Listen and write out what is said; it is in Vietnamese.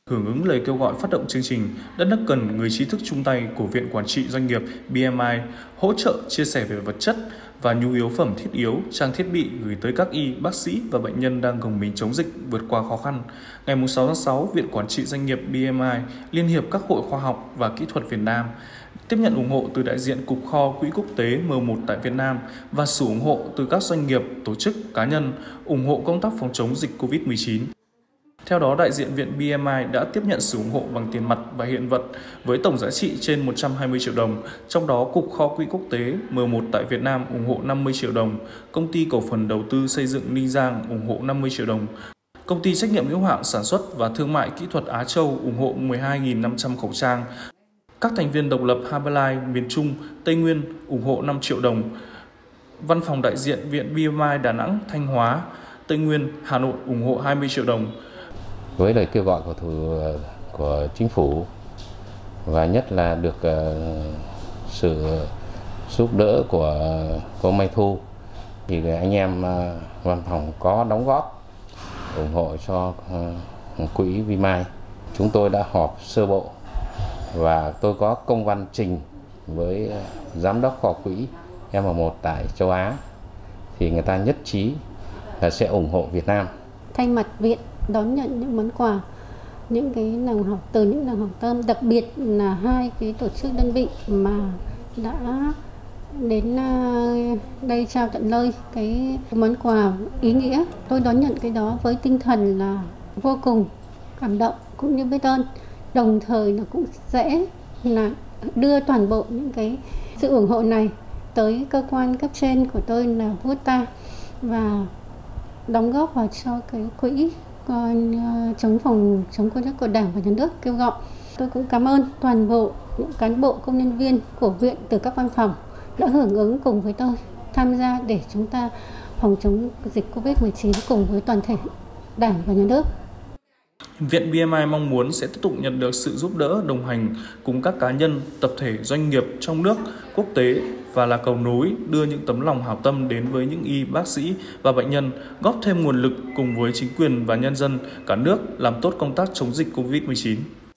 Hưởng ứng lời kêu gọi phát động chương trình Đất nước cần người trí thức chung tay của Viện Quản trị Doanh nghiệp BMI hỗ trợ chia sẻ về vật chất và nhu yếu phẩm thiết yếu, trang thiết bị gửi tới các y, bác sĩ và bệnh nhân đang gồng mình chống dịch vượt qua khó khăn. Ngày 6 tháng 6, Viện Quản trị Doanh nghiệp BMI, Liên hiệp các hội khoa học và kỹ thuật Việt Nam tiếp nhận ủng hộ từ đại diện Cục Kho Quỹ Quốc tế M1 tại Việt Nam và sự ủng hộ từ các doanh nghiệp, tổ chức, cá nhân ủng hộ công tác phòng chống dịch COVID-19. Theo đó, đại diện Viện BMI đã tiếp nhận sự ủng hộ bằng tiền mặt và hiện vật với tổng giá trị trên 120 triệu đồng, trong đó Cục Kho Quỹ Quốc tế M1 tại Việt Nam ủng hộ 50 triệu đồng, Công ty Cổ phần Đầu tư Xây dựng Ninh Giang ủng hộ 50 triệu đồng, Công ty Trách nhiệm hữu hạn Sản xuất và Thương mại Kỹ thuật Á Châu ủng hộ 12.500 khẩu trang, các thành viên độc lập Herbalife miền Trung, Tây Nguyên ủng hộ 5 triệu đồng, Văn phòng đại diện Viện BMI Đà Nẵng, Thanh Hóa, Tây Nguyên, Hà Nội ủng hộ 20 triệu đồng. Với lời kêu gọi của chính phủ và nhất là được sự giúp đỡ của cô Mai Thu thì anh em văn phòng có đóng góp ủng hộ cho quỹ BMI. Chúng tôi đã họp sơ bộ và tôi có công văn trình với giám đốc kho quỹ M1 tại châu Á thì người ta nhất trí là sẽ ủng hộ Việt Nam. Thay mặt viện đón nhận những món quà, những cái làng học từ những làng học tâm, đặc biệt là hai cái tổ chức đơn vị mà đã đến đây trao tận nơi cái món quà ý nghĩa. Tôi đón nhận cái đó với tinh thần là vô cùng cảm động cũng như biết ơn, đồng thời là cũng sẽ là đưa toàn bộ những cái sự ủng hộ này tới cơ quan cấp trên của tôi là VOTA và đóng góp vào cho cái quỹ chống Covid của Đảng và Nhà nước kêu gọi. Tôi cũng cảm ơn toàn bộ những cán bộ công nhân viên của viện từ các văn phòng đã hưởng ứng cùng với tôi tham gia để chúng ta phòng chống dịch Covid-19 cùng với toàn thể Đảng và Nhà nước. Viện BMI mong muốn sẽ tiếp tục nhận được sự giúp đỡ, đồng hành cùng các cá nhân, tập thể, doanh nghiệp trong nước, quốc tế và là cầu nối đưa những tấm lòng hảo tâm đến với những y, bác sĩ và bệnh nhân, góp thêm nguồn lực cùng với chính quyền và nhân dân cả nước làm tốt công tác chống dịch Covid-19.